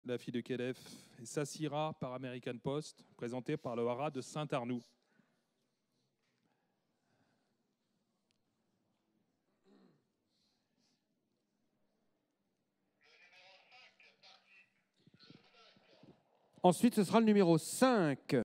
la fille de Khelef, et Sassira par American Post, présentée par le haras de Saint-Arnoux. Ensuite, ce sera le numéro 5.